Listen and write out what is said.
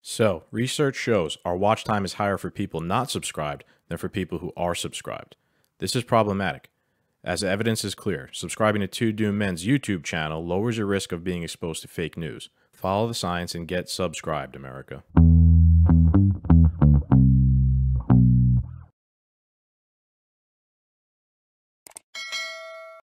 So, research shows our watch time is higher for people not subscribed than for people who are subscribed. This is problematic. As the evidence is clear, subscribing to Two Doomed Men's YouTube channel lowers your risk of being exposed to fake news. Follow the science and get subscribed, America.